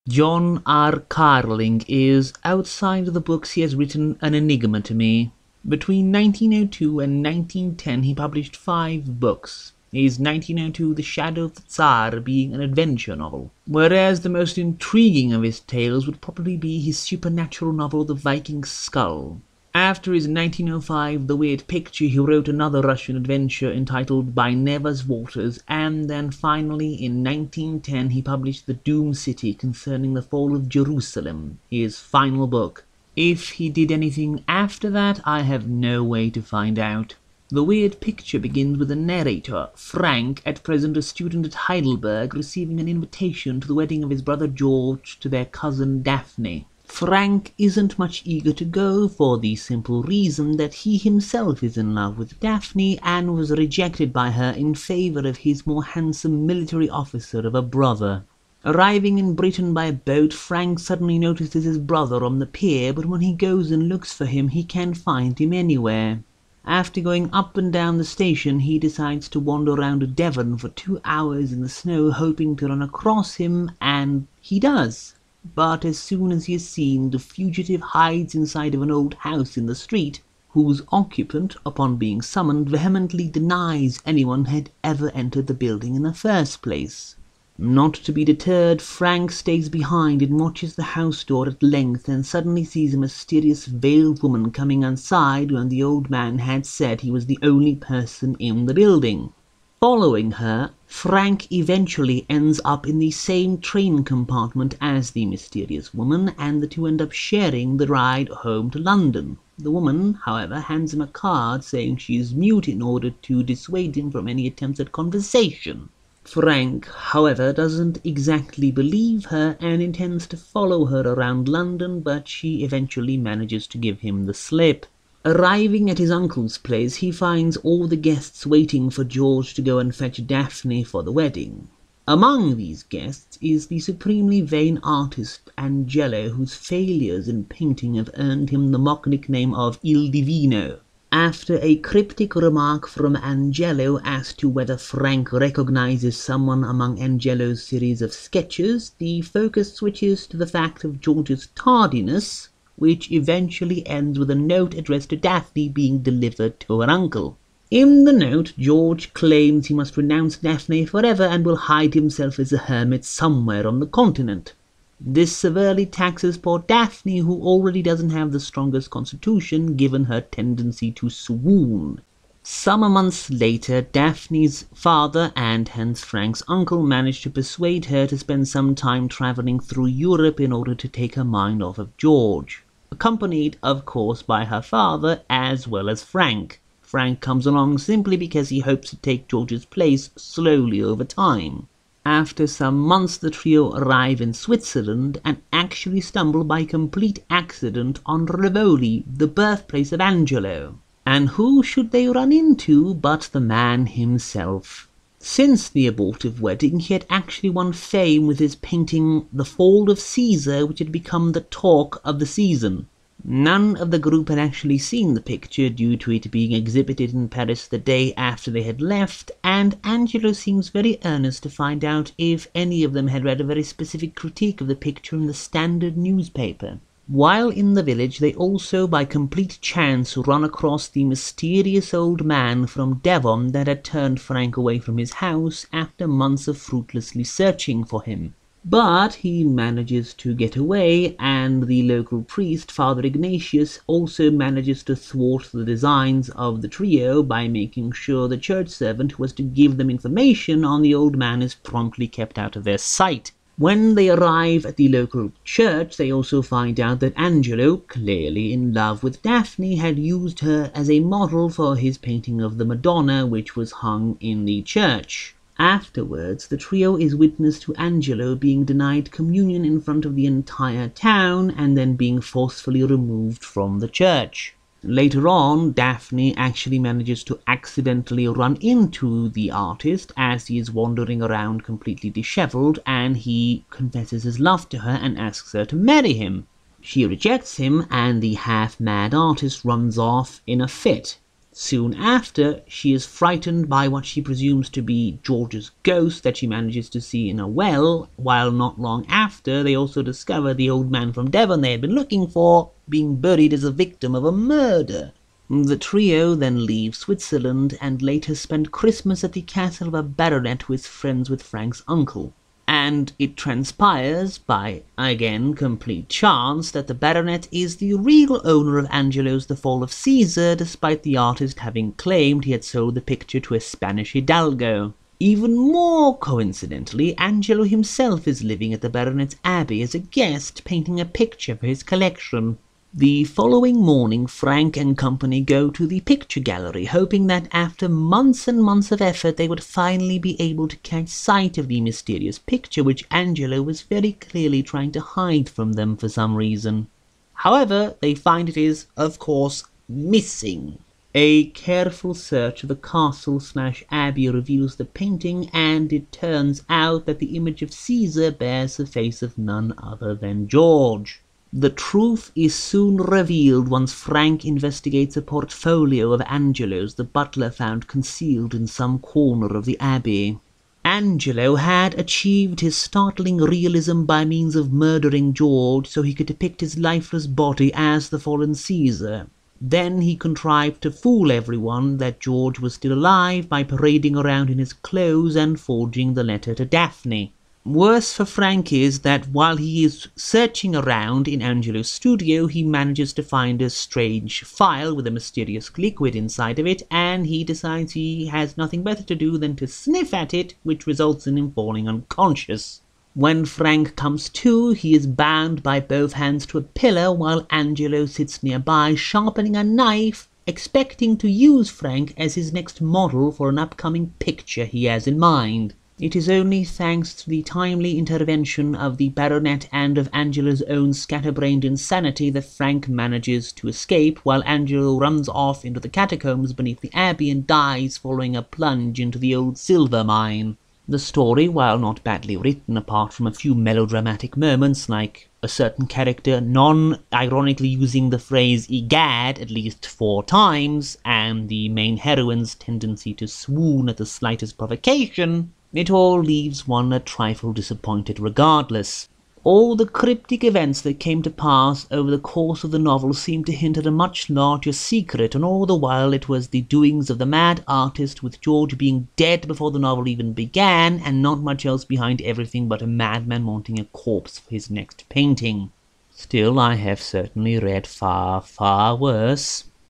John R. Carling is, outside of the books he has written, an enigma to me. Between 1902 and 1910 he published 5 books, his 1902 The Shadow of the Tsar being an adventure novel, whereas the most intriguing of his tales would probably be his supernatural novel The Viking's Skull. After his 1905 The Weird Picture, he wrote another Russian adventure entitled By Neva's Waters, and then finally in 1910 he published The Doom City concerning the fall of Jerusalem, his final book. If he did anything after that, I have no way to find out. The Weird Picture begins with a narrator, Frank, at present a student at Heidelberg, receiving an invitation to the wedding of his brother George to their cousin Daphne. Frank isn't much eager to go for the simple reason that he himself is in love with Daphne and was rejected by her in favour of his more handsome military officer of a brother. Arriving in Britain by boat, Frank suddenly notices his brother on the pier, but when he goes and looks for him, he can't find him anywhere. After going up and down the station, he decides to wander around Devon for 2 hours in the snow, hoping to run across him, and he does. But as soon as he is seen, the fugitive hides inside of an old house in the street, whose occupant, upon being summoned, vehemently denies anyone had ever entered the building in the first place. Not to be deterred, Frank stays behind and watches the house door at length, and suddenly sees a mysterious veiled woman coming inside when the old man had said he was the only person in the building. Following her, Frank eventually ends up in the same train compartment as the mysterious woman, and the two end up sharing the ride home to London. The woman, however, hands him a card saying she is mute in order to dissuade him from any attempts at conversation. Frank, however, doesn't exactly believe her and intends to follow her around London, but she eventually manages to give him the slip. Arriving at his uncle's place, he finds all the guests waiting for George to go and fetch Daphne for the wedding. Among these guests is the supremely vain artist Angelo, whose failures in painting have earned him the mock nickname of Il Divino. After a cryptic remark from Angelo as to whether Frank recognizes someone among Angelo's series of sketches, the focus switches to the fact of George's tardiness, which eventually ends with a note addressed to Daphne being delivered to her uncle. In the note, George claims he must renounce Daphne forever and will hide himself as a hermit somewhere on the continent. This severely taxes poor Daphne, who already doesn't have the strongest constitution given her tendency to swoon. Some months later, Daphne's father and hence Frank's uncle manage to persuade her to spend some time travelling through Europe in order to take her mind off of George, accompanied, of course, by her father as well as Frank. Frank comes along simply because he hopes to take George's place slowly over time. After some months, the trio arrive in Switzerland and actually stumble by complete accident on Rivoli, the birthplace of Angelo. And who should they run into but the man himself? Since the abortive wedding, he had actually won fame with his painting The Fall of Caesar, which had become the talk of the season. None of the group had actually seen the picture due to it being exhibited in Paris the day after they had left, and Angelo seems very earnest to find out if any of them had read a very specific critique of the picture in the Standard newspaper. While in the village, they also by complete chance run across the mysterious old man from Devon that had turned Frank away from his house after months of fruitlessly searching for him. But he manages to get away, and the local priest, Father Ignatius, also manages to thwart the designs of the trio by making sure the church servant who was to give them information on the old man is promptly kept out of their sight. When they arrive at the local church, they also find out that Angelo, clearly in love with Daphne, had used her as a model for his painting of the Madonna, which was hung in the church. Afterwards, the trio is witness to Angelo being denied communion in front of the entire town and then being forcefully removed from the church. Later on, Daphne actually manages to accidentally run into the artist as he is wandering around completely disheveled, and he confesses his love to her and asks her to marry him. She rejects him, and the half-mad artist runs off in a fit. Soon after, she is frightened by what she presumes to be George's ghost that she manages to see in a well, while not long after they also discover the old man from Devon they had been looking for being buried as a victim of a murder. The trio then leave Switzerland and later spend Christmas at the castle of a baronet who is friends with Frank's uncle. And it transpires, by, again, complete chance, that the baronet is the real owner of Angelo's The Fall of Caesar, despite the artist having claimed he had sold the picture to a Spanish hidalgo. Even more coincidentally, Angelo himself is living at the baronet's abbey as a guest, painting a picture for his collection. The following morning, Frank and company go to the picture gallery, hoping that after months and months of effort they would finally be able to catch sight of the mysterious picture which Angelo was very clearly trying to hide from them for some reason. However, they find it is, of course, missing. A careful search of the castle/abbey reveals the painting, and it turns out that the image of Caesar bears the face of none other than George. The truth is soon revealed once Frank investigates a portfolio of Angelo's the butler found concealed in some corner of the abbey. Angelo had achieved his startling realism by means of murdering George so he could depict his lifeless body as the fallen Caesar. Then he contrived to fool everyone that George was still alive by parading around in his clothes and forging the letter to Daphne. Worse for Frank is that while he is searching around in Angelo's studio, he manages to find a strange file with a mysterious liquid inside of it, and he decides he has nothing better to do than to sniff at it, which results in him falling unconscious. When Frank comes to, he is bound by both hands to a pillar while Angelo sits nearby sharpening a knife, expecting to use Frank as his next model for an upcoming picture he has in mind. It is only thanks to the timely intervention of the baronet and of Angelo's own scatterbrained insanity that Frank manages to escape, while Angelo runs off into the catacombs beneath the abbey and dies following a plunge into the old silver mine. The story, while not badly written apart from a few melodramatic moments like a certain character non-ironically using the phrase "egad" at least 4 times, and the main heroine's tendency to swoon at the slightest provocation, it all leaves one a trifle disappointed regardless. All the cryptic events that came to pass over the course of the novel seem to hint at a much larger secret, and all the while it was the doings of the mad artist, with George being dead before the novel even began, and not much else behind everything but a madman wanting a corpse for his next painting. Still, I have certainly read far, far worse.